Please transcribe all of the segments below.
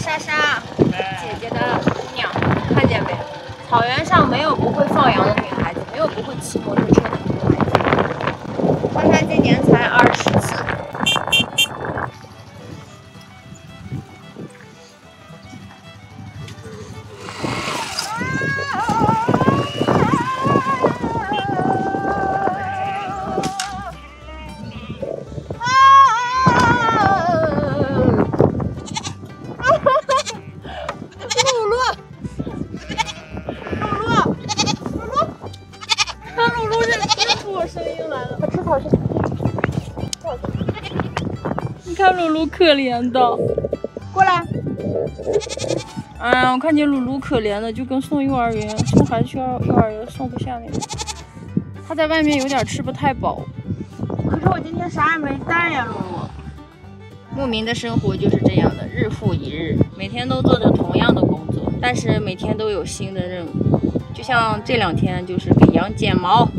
莎莎，姐姐的姑娘，看见没？草原上没有不会放羊的女孩子，没有不会骑摩托车的女孩子。看她今年才24。 你看露露可怜的， 过来。 哎呀，我看见露露可怜的，就跟送幼儿园、送孩子去幼儿园送不下那种。她在外面有点吃不太饱。可是我今天啥也没带呀，露露。牧民的生活就是这样的，日复一日，每天都做着同样的工作，但是每天都有新的任务。就像这2天就是给羊剪毛，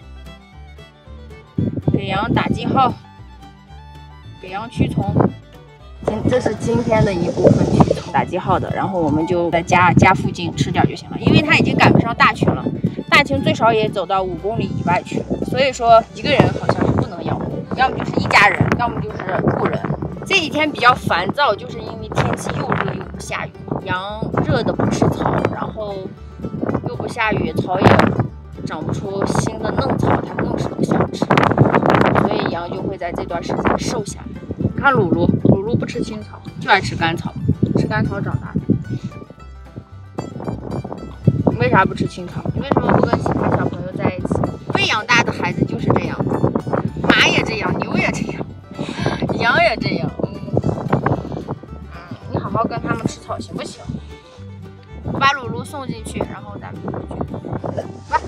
给羊打记号，给羊驱虫。这是今天的一部分驱虫打记号的，然后我们就在家附近吃点就行了，因为它已经赶不上大群了，大群最少也走到5公里以外去，所以说一个人好像是不能养，要么就是一家人，要么就是雇人。这几天比较烦躁，就是因为天气又热又不下雨，羊热的不吃草，然后又不下雨，草也长不出新的嫩草，它更是不想吃，所以羊就会在这段时间瘦下来。看鲁鲁不吃青草，就爱吃干草，吃干草长大的。你为啥不吃青草？你为什么不跟其他小朋友在一起？被养大的孩子就是这样，马也这样，牛也这样，羊也这样。你好好跟他们吃草行不行？我把鲁鲁送进去，然后咱们回去。来。